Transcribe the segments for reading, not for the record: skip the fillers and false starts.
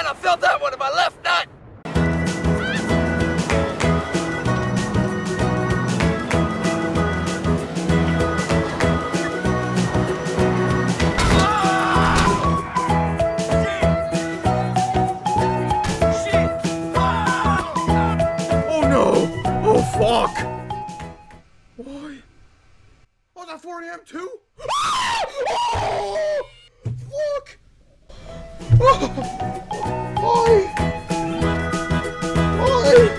man, I felt that one in my left nut! Fuck! Why? Was that 4 AM too? Oh! Fuck! Oh! Why? Why?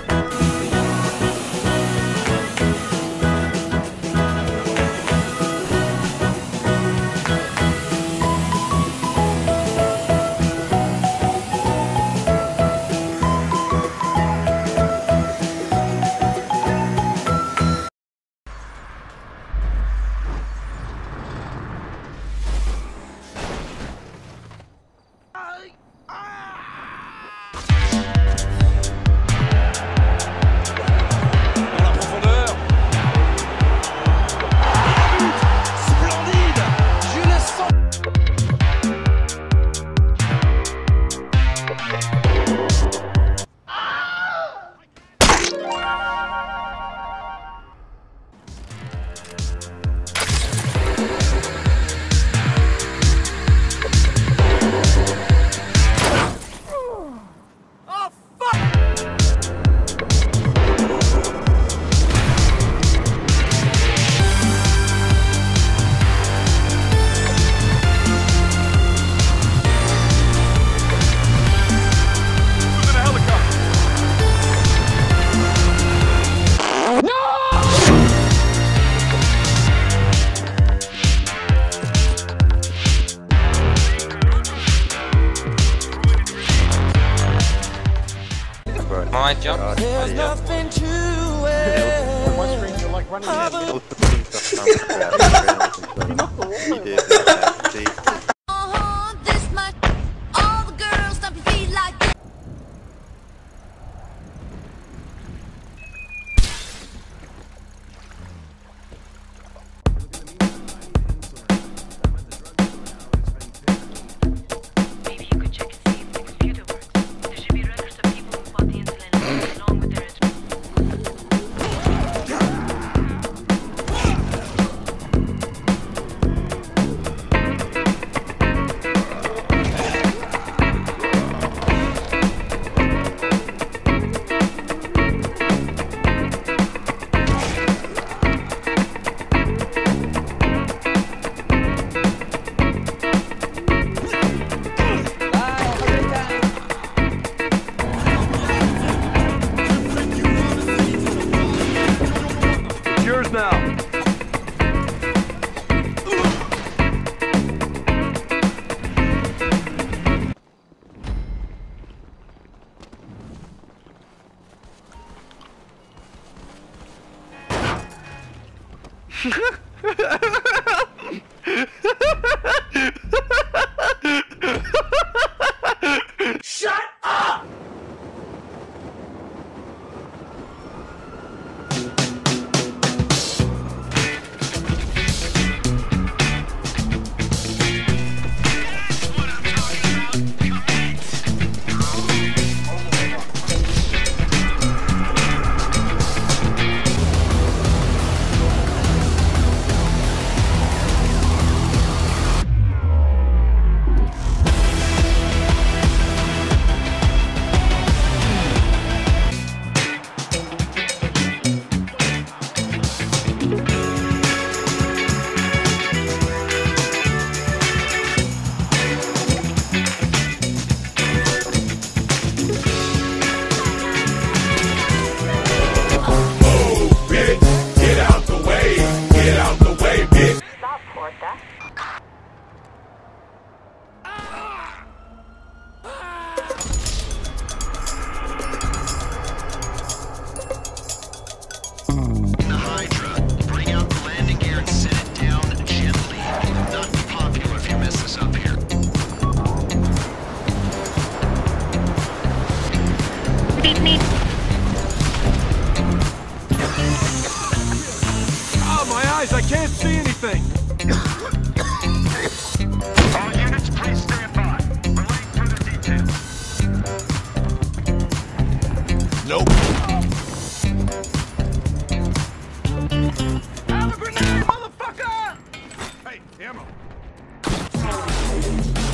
My jump. There's nothing to it. On my screen, you're like running This much, all the girls stomp your feet like this. Maybe you could check and see if the computer works. There should be records of people who bought the insulin along with their yours now. Shut up! I can't see anything. All units, please stand by. Relaying further details. Nope. Have a grenade, motherfucker! Hey, ammo.